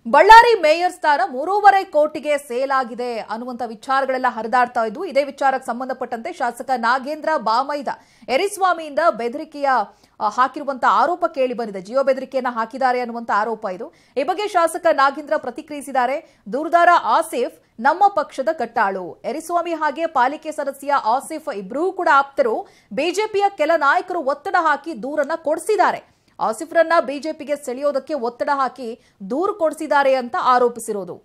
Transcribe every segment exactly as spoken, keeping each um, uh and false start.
Ballari mayor ಸ್ಥಾನ ಮೂರೂವರೆ ಕೋಟಿಗೆ ಸೇಲ್ ಆಗಿದೆ ಅನ್ನುವಂತ ವಿಚಾರಗಳೆಲ್ಲ ಹರಿದಾಡ್ತಾ ಇದ್ವು. ಇದೇ ವಿಚಾರಕ್ಕೆ ಸಂಬಂಧಪಟ್ಟಂತೆ ಶಾಸಕ ನಾಗೇಂದ್ರ ಬಾಮೈದ ಎರಿಸ್ವಾಮಿಯಿಂದ ಬೆದರಿಕೆಯ ಹಾಕಿರುವಂತ ಆರೋಪ ಕೇಳಿ ಬಂದಿದೆ. ಜಿಯೋ ಬೆದರಿಕೆಯನ್ನ ಹಾಕಿದ್ದಾರೆ ಅನ್ನುವಂತ ಆರೋಪ ಇದು. ಈ ಬಗ್ಗೆ ಶಾಸಕ ನಾಗೇಂದ್ರ ಪ್ರತಿಕ್ರಿಯಿಸಿದ್ದಾರೆ. ದೂರುದಾರ ಆಸಿಫ್ ನಮ್ಮ ಪಕ್ಷದ ಕಟ್ಟಾಳು. ಎರಿಸ್ವಾಮಿ ಹಾಗೆ ಪಾಲಿಕೆ ಸದಸ್ಯ ಆಸಿಫ್ ಇಬ್ಬರೂ ಕೂಡ ಆಪ್ತರು. ಬಿಜೆಪಿಯ ಕೆಲ ನಾಯಕರು ಒತ್ತಡ ಹಾಕಿ ದೂರನ್ನ ಕೊಡಿಸಿದ್ದಾರೆ. ಆಸಿಫ್ರನ್ನ ಬಿಜೆಪಿಗೆ ಸೆಳೆಯೋದಕ್ಕೆ ಒತ್ತಡ ಹಾಕಿ ದೂರು ಕೊಡಿಸಿದ್ದಾರೆ ಅಂತ ಆರೋಪಿಸಿರೋದು.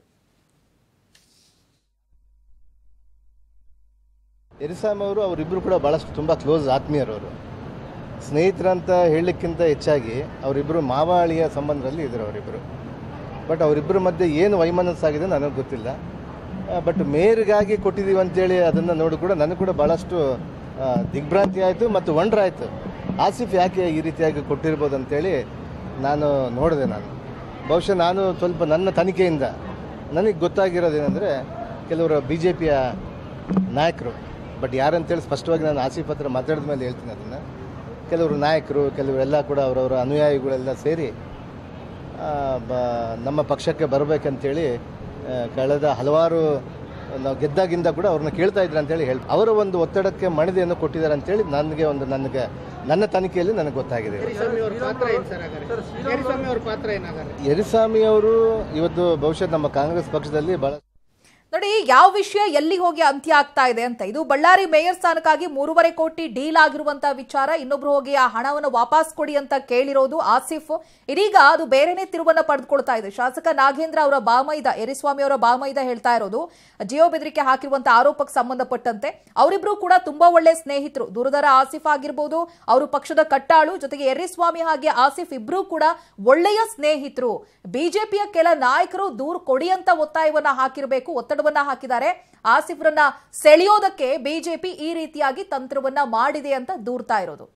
ಎರಿಸ್ವಾಮಿ ಅವರು ಅವರಿಬ್ಬರು ಕೂಡ ಬಹಳಷ್ಟು ತುಂಬ ಕ್ಲೋಸ್ ಆತ್ಮೀಯರು. ಅವರು ಸ್ನೇಹಿತರಂತ ಹೇಳಲಿಕ್ಕಿಂತ ಹೆಚ್ಚಾಗಿ ಅವರಿಬ್ಬರು ಮಾವಾಳಿಯ ಸಂಬಂಧದಲ್ಲಿ ಇದ್ರು ಅವರಿಬ್ಬರು. ಬಟ್ ಅವರಿಬ್ಬರ ಮಧ್ಯೆ ಏನು ವೈಮನಸ್ಸಾಗಿದೆ ನನಗೆ ಗೊತ್ತಿಲ್ಲ. ಬಟ್ ಮೇಯರ್ಗಾಗಿ ಕೊಟ್ಟಿದ್ದೀವಿ ಅಂತೇಳಿ ಅದನ್ನು ನೋಡಿ ಕೂಡ ನನಗೆ ಕೂಡ ಭಾಳಷ್ಟು ದಿಗ್ಭ್ರಾಂತಿ ಆಯಿತು ಮತ್ತು ವಂಡ್ರ ಆಯಿತು. ಆಸಿಫ್ ಯಾಕೆ ಈ ರೀತಿಯಾಗಿ ಕೊಟ್ಟಿರ್ಬೋದು ಅಂತೇಳಿ ನಾನು ನೋಡಿದೆ. ನಾನು ಬಹುಶಃ ನಾನು ಸ್ವಲ್ಪ ನನ್ನ ತನಿಖೆಯಿಂದ ನನಗೆ ಗೊತ್ತಾಗಿರೋದೇನೆಂದರೆ ಕೆಲವರು ಬಿ ಜೆ ಪಿಯ ನಾಯಕರು, ಬಟ್ ಯಾರಂತೇಳಿ ಸ್ಪಷ್ಟವಾಗಿ ನಾನು ಆಸಿಫ್ ಹತ್ರ ಮಾತಾಡಿದ ಮೇಲೆ ಹೇಳ್ತೀನಿ ಅದನ್ನು. ಕೆಲವರು ನಾಯಕರು, ಕೆಲವರೆಲ್ಲ ಕೂಡ ಅವರವರ ಅನುಯಾಯಿಗಳೆಲ್ಲ ಸೇರಿ ನಮ್ಮ ಪಕ್ಷಕ್ಕೆ ಬರಬೇಕಂತೇಳಿ ಕಳೆದ ಹಲವಾರು ನಾವು ಗೆದ್ದಾಗಿಂದ ಕೂಡ ಅವ್ರನ್ನ ಕೇಳ್ತಾ ಇದ್ರು ಅಂತೇಳಿ ಹೇಳಿ ಅವರ ಒಂದು ಒತ್ತಡಕ್ಕೆ ಮಣಿದೆಯನ್ನು ಕೊಟ್ಟಿದ್ದಾರೆ ಅಂತೇಳಿ ನನಗೆ ಒಂದು ನನಗೆ ನನ್ನ ತನಿಖೆಯಲ್ಲಿ ನನಗೆ ಗೊತ್ತಾಗಿದೆ. ಎರಿಸ್ವಾಮಿ ಅವರು ಇವತ್ತು ಬಹುಶಃ ನಮ್ಮ ಕಾಂಗ್ರೆಸ್ ಪಕ್ಷದಲ್ಲಿ ಬಹಳ ನೋಡಿ ಯಾವ ವಿಷಯ ಎಲ್ಲಿ ಹೋಗಿ ಅಂತ್ಯ ಆಗ್ತಾ ಇದೆ ಅಂತ. ಇದು ಬಳ್ಳಾರಿ ಮೇಯರ್ ಸ್ಥಾನಕ್ಕಾಗಿ ಮೂರುವರೆ ಕೋಟಿ ಡೀಲ್ ಆಗಿರುವಂತಹ ವಿಚಾರ. ಇನ್ನೊಬ್ರು ಹೋಗಿ ಆ ಹಣವನ್ನು ವಾಪಸ್ ಕೊಡಿ ಅಂತ ಕೇಳಿರೋದು ಆಸಿಫ್. ಇದೀಗ ಅದು ಬೇರೆನೇ ತಿರುವನ್ನ ಪಡೆದುಕೊಳ್ತಾ ಇದೆ. ಶಾಸಕ ನಾಗೇಂದ್ರ ಅವರ ಬಾಮೈದ ಎರಿಸ್ವಾಮಿ ಅವರ ಬಾಮೈದ ಹೇಳ್ತಾ ಇರೋದು ಜಿಯೋ ಬೆದರಿಕೆ ಹಾಕಿರುವಂತಹ ಆರೋಪಕ್ಕೆ ಸಂಬಂಧಪಟ್ಟಂತೆ ಅವರಿಬ್ರು ಕೂಡ ತುಂಬಾ ಒಳ್ಳೆ ಸ್ನೇಹಿತರು. ದೂರದರ ಆಸಿಫ್ ಆಗಿರ್ಬೋದು, ಅವರು ಪಕ್ಷದ ಕಟ್ಟಾಳು, ಜೊತೆಗೆ ಎರಿಸ್ವಾಮಿ ಹಾಗೆ ಆಸಿಫ್ ಇಬ್ರು ಕೂಡ ಒಳ್ಳೆಯ ಸ್ನೇಹಿತರು. ಬಿಜೆಪಿಯ ಕೆಲ ನಾಯಕರು ದೂರು ಕೊಡಿ ಅಂತ ಒತ್ತಾಯವನ್ನ ಹಾಕಿರಬೇಕು, ಒತ್ತಡವನ್ನ ಹಾಕಿದ್ದಾರೆ. ಆಸಿಫ್ರನ್ನ ಸೆಳೆಯೋದಕ್ಕೆ ಬಿಜೆಪಿ ಈ ರೀತಿಯಾಗಿ ತಂತ್ರವನ್ನ ಮಾಡಿದೆ ಅಂತ ದೂರ್ತಾ ಇರೋದು.